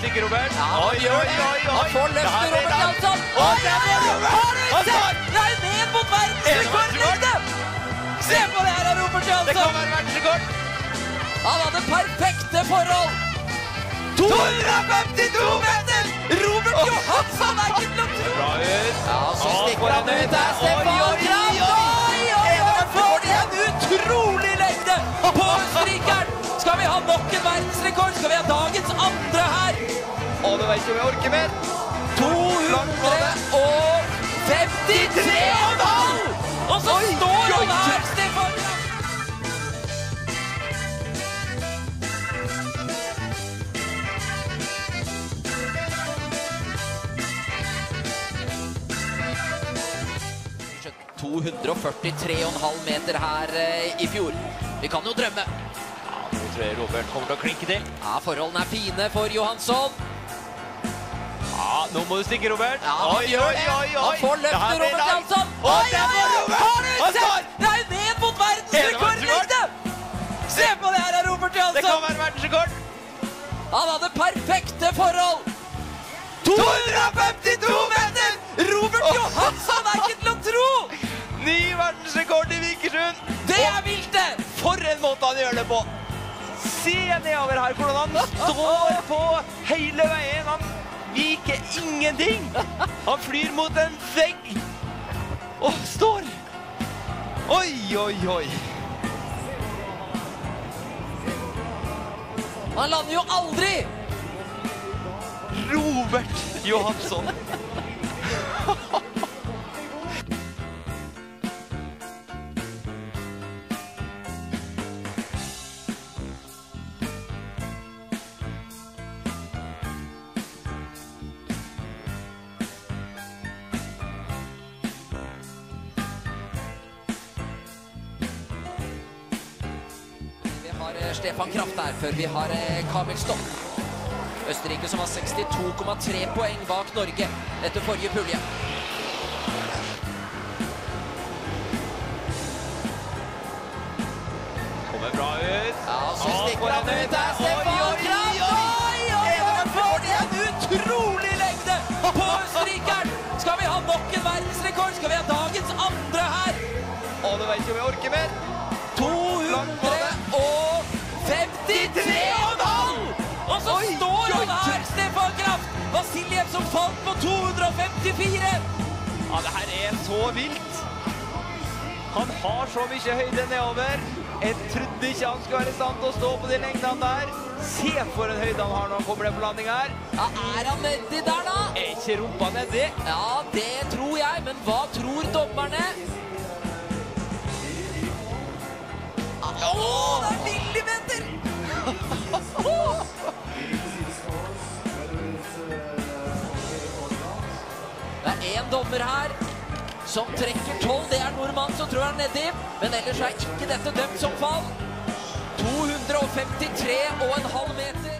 stykker, Robert. Oi. Han får løftet Robert Johansson. Oi, har du sett? Nei, ned mot verdensrekordlengde. Se på det her av Robert Johansson. Det kan være verdensrekord. Han hadde perfekte forhold. 252 meter! Robert Johansson er ikke til å tro. Bra ut. Ja, så stikker han ut der, Stefan Kraft. Oi, får de en utrolig lengde på strikeren. Skal vi ha nok en verdensrekord? Skal vi ha dagens andre her? Å, du vet ikke om jeg orker mer. 253,5! Og så står han her, Stefan Kraft. 243,5 meter her i fjor. Vi kan jo drømme. Ja, nå tror jeg Robert kommer til å klinke til. Ja, forholdene er fine for Johansson. Ja, nå må du stikke, Robert. Ja, han får løftet Robert Johansson. Oi, har du sett? Nei, ned mot verdensrekordlengde. Se på det her av Robert Johansson. Det kan være verdensrekord. Han hadde perfekte forhold. 252 meter! Robert Johansson er ikke til å tro! Ny verdensrekord i Vikersund. Det er vilt det! For en måte han gjør det på. Se nedover her hvordan han står på hele veien. Han viker ingenting. Han flyr mot en vegg. Og står. Oi. Han lander jo aldri! Robert Johansson. Vi har Stefan Kraft der, før vi har Vikersund. Østerrike som har 62,3 poeng bak Norge etter forrige pulje. Kommer bra ut. Ja, så stikker han ut der, Stefan Kraft. Oi, får de en utrolig lengde på strikeren. Skal vi ha nok en verdensrekord? Skal vi ha dagens andre her? Å, du vet ikke om jeg orker mer. 253,5! Og så står han her, Stefan Kraft! Vasiljev som falt på 254! Ja, det her er så vilt. Han har så mye høyde nedover. Jeg trodde ikke han skulle være i stand til å stå på de lengdene der. Se for en høyde han har når han kommer ned på landing her. Ja, er han nedi der da? Er ikke rumpa nedi? Ja, det tror jeg, men hva tror dommerne? Åh, det er millimeter! Det er en dommer her som trekker 12, det er nordmann som tror han er nedi, men ellers er ikke dette dømt som fall. 253,5 meter.